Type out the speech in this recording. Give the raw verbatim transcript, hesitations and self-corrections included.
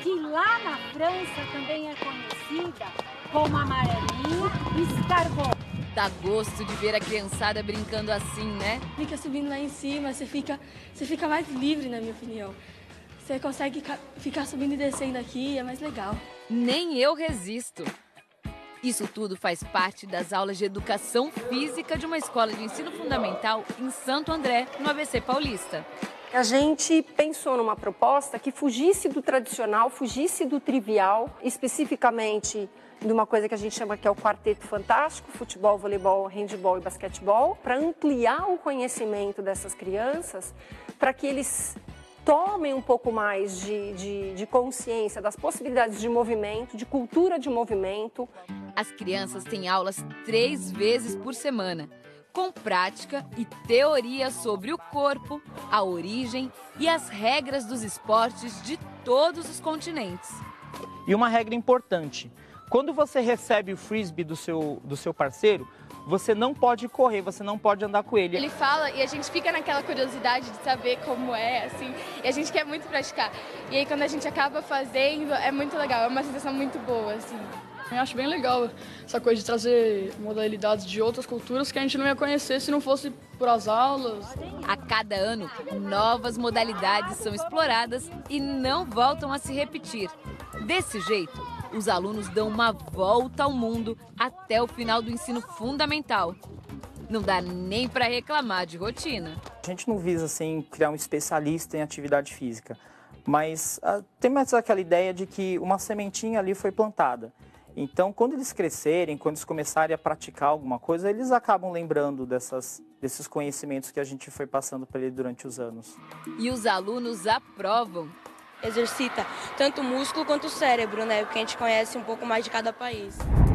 que lá na França também é conhecida como amarelinha e escargot. Dá gosto de ver a criançada brincando assim, né? Fica subindo lá em cima, você fica, você fica mais livre, na minha opinião. Você consegue ficar subindo e descendo aqui, é mais legal. Nem eu resisto. Isso tudo faz parte das aulas de educação física de uma escola de ensino fundamental em Santo André, no A B C Paulista. A gente pensou numa proposta que fugisse do tradicional, fugisse do trivial, especificamente de uma coisa que a gente chama que é o quarteto fantástico, futebol, voleibol, handebol e basquetebol, para ampliar o conhecimento dessas crianças, para que eles tomem um pouco mais de, de, de consciência das possibilidades de movimento, de cultura de movimento. As crianças têm aulas três vezes por semana, com prática e teoria sobre o corpo, a origem e as regras dos esportes de todos os continentes. E uma regra importante, quando você recebe o frisbee do seu, do seu parceiro, você não pode correr, você não pode andar com ele. Ele fala e a gente fica naquela curiosidade de saber como é, assim, e a gente quer muito praticar. E aí quando a gente acaba fazendo, é muito legal, é uma sensação muito boa, assim. Eu acho bem legal essa coisa de trazer modalidades de outras culturas que a gente não ia conhecer se não fosse por as aulas. A cada ano, novas modalidades são exploradas e não voltam a se repetir. Desse jeito, os alunos dão uma volta ao mundo até o final do ensino fundamental. Não dá nem para reclamar de rotina. A gente não visa assim, criar um especialista em atividade física, mas ah, tem mais aquela ideia de que uma sementinha ali foi plantada. Então, quando eles crescerem, quando eles começarem a praticar alguma coisa, eles acabam lembrando dessas, desses conhecimentos que a gente foi passando para eles durante os anos. E os alunos aprovam. Exercita tanto o músculo quanto o cérebro, né? Porque a gente conhece um pouco mais de cada país.